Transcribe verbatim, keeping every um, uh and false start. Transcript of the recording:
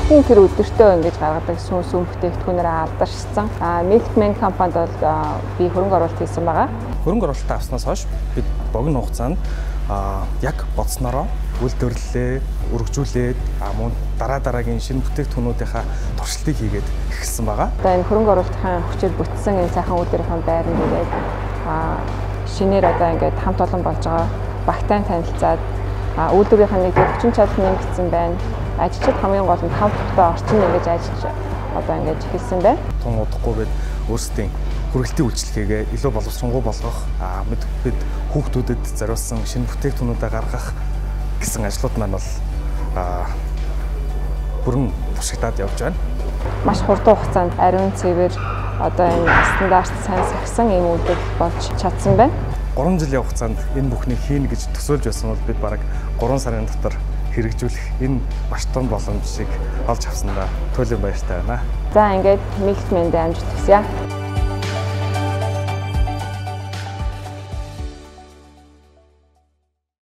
Бүгдийн тэр өдөртөө ингэж гаргадаг сүм сүм бүтээгдэхүүнээр алдаршсан. А Milkman компанид бол би хөрөнгө оруулалт хийсэн байгаа. Хөрөнгө оруулалтаа авснаас хойш бид богино хугацаанд яг бодсноороо үйлдвэрлэлээ, өргөжүүлээд мөн дараа дараагийн шинэ бүтээгдэхүүнүүдийнхаа туршилтыг хийгээд эхэлсэн байгаа. Одоо энэ хөрөнгө оруулалтын хүчээр бүтсэн энэ сайхан үйлдвэрийн байранд ирээд шинээр одоо ингээд хамт олон болж байгаа багтаан танилцаад үйлдвэрийн нэг хүчин чадал нэмэгдсэн байна. Ажилчид хамгийн гол нь хамт тухтай орчин нэгж ажиллаж одоо ингэж эхэлсэн байна. Тун удахгүйгээд өөрсдийн хүргэлтийн үйлчлэгээ илүү боловсронгуй болгох, бид хүүхдүүдэд зориулсан шинэ бүтээгдэхүүнүүдээ гаргах гэсэн ажлууд маань бол бүрэн туршигдаад явж байна. Маш хурдан хугацаанд ариун цэвэр одоо энэ стандарт сайн сахисан ийм үйлдэл болж чадсан байна. гурван жилийн хугацаанд энэ бүхнийг хийнэ гэж төсөөлж байсан бол бид бараг гурван сарын дотор хэрэгжүүлэх энэ маш том боломжийг олж авсандаа туйлын баяртай байна. За ингээд Milkman-д амжилт хүсье.